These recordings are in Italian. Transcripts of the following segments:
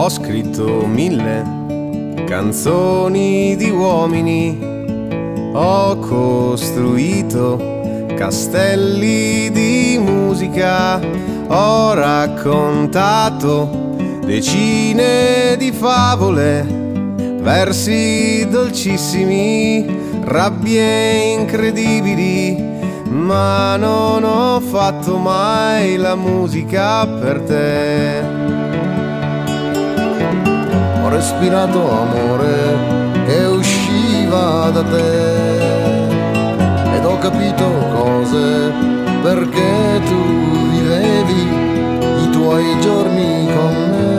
Ho scritto 1000 canzoni di uomini, ho costruito castelli di musica, ho raccontato decine di favole, versi dolcissimi, rabbie incredibili, ma non ho fatto mai la musica per te. Ho respirato amore che usciva da te ed ho capito cose perché tu vivevi i tuoi giorni con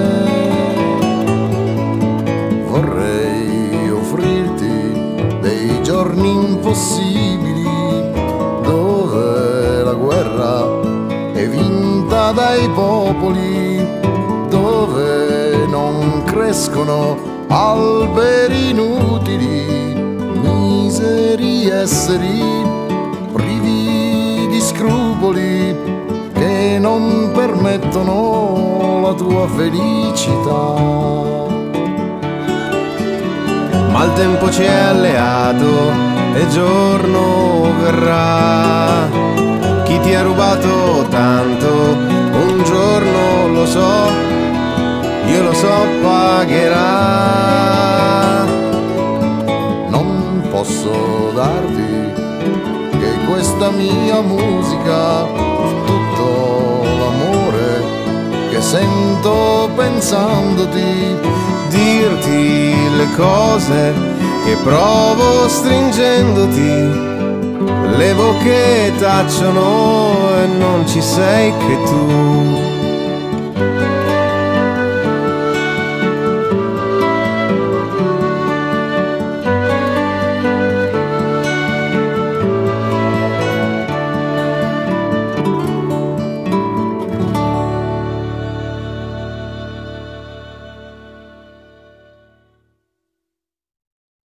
me. Vorrei offrirti dei giorni impossibili dove la guerra è vinta dai popoli, dove non crescono alberi inutili, miseri esseri privi di scrupoli che non permettono la tua felicità. Ma il tempo ci è alleato e giorno verrà. Chi ti ha rubato tanto, un giorno lo so, io lo so, pagherà. Non posso darti che questa mia musica, tutto l'amore che sento pensandoti, dirti le cose che provo stringendoti, le bocche tacciono e non ci sei che tu.